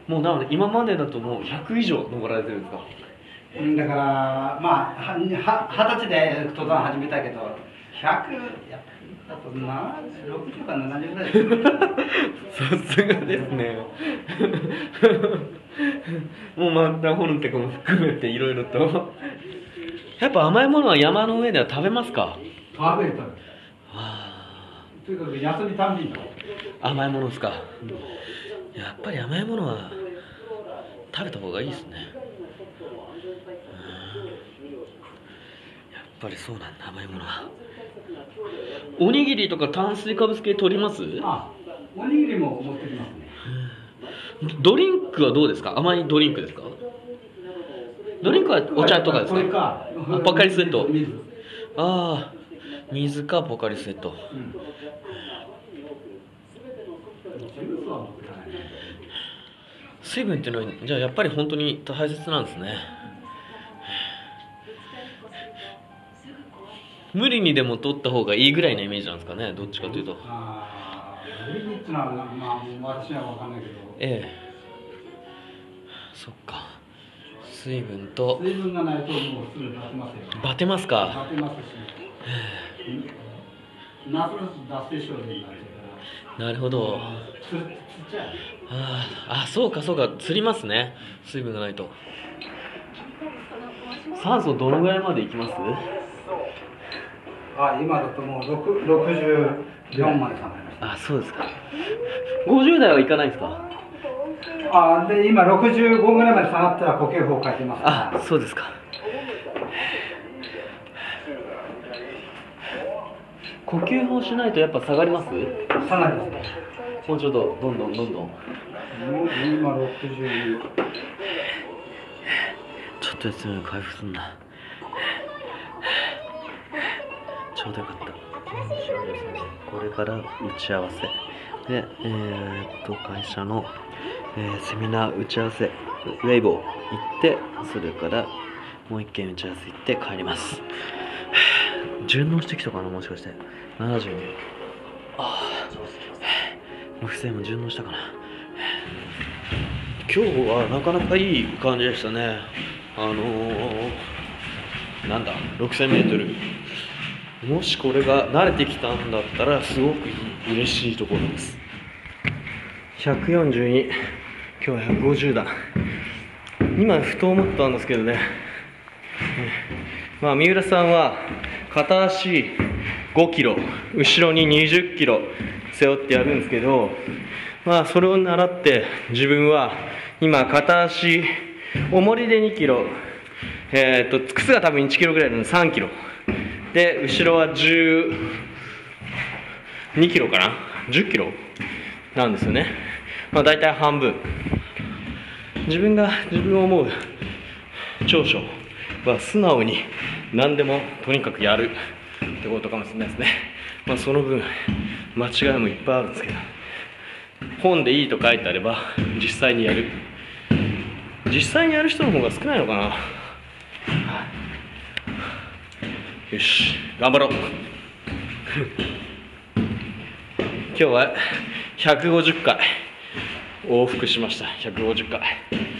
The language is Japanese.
もうなので今までだともう100以上登られてるんですか？ だからまあ20歳で登山始めたけど100やっぱりだと60か70ぐらいさすがですねもうマウンタンホルンとかも含めていろいろとやっぱ甘いものは山の上では食べますか？ 食べるということで休みたんびに甘いものですか、やっぱり甘いものは食べた方がいいですね。やっぱりそうなんだ、甘いものは。おにぎりとか炭水化物系取ります？ おにぎりも持ってきますね。 ドリンクはどうですか？甘いドリンクですか？ドリンクはお茶とかですか？ポカリスエット。ああ、水かポカリスエット。水分っていうのはじゃあやっぱり本当に大切なんですね。無理にでも取った方がいいぐらいのイメージなんですかね、どっちかというと。 無理にっていうのは私には分かんないけど。 そっか。水分がないともうすぐバテますよ。 バテますか？ バテますし。夏の脱水症状になっちゃうから。 なるほど。 釣っちゃう。 そうか釣りますね、水分がないと。酸素どのぐらいまでいきます？ 今だともう64まで下がりました。 そうですか。50代はいかないですか？ で今65ぐらいまで下がったら呼吸法を書いてますから。 そうですか。呼吸法しないとやっぱ下がります？ 下がりますね。 もうちょっとどんどん今62。 ちょっと休み回復すんな。ちょうどよかった。これから打ち合わせで、会社の、セミナー打ち合わせウェイボー行って、それからもう一件打ち合わせ行って帰ります。順応してきたかな、もしかして。72。不正も順応したかな。今日はなかなかいい感じでしたね。6000m。もしこれが慣れてきたんだったらすごく嬉しいところです。142、今日は150だ。今ふと思ったんですけどね、三浦さんは片足5キロ後ろに20キロ背負ってやるんですけど、それを習って自分は今片足重りで2キロ、靴が多分1キロぐらいなので3キロで、後ろは12キロかな、10キロなんですよね。大体半分。自分を思う長所は素直に何でもとにかくやるってことかもしれないですね。その分間違いもいっぱいあるんですけど、本でいいと書いてあれば実際にやる。実際にやる人の方が少ないのかな。よし、頑張ろう。今日は150回往復しました。150回。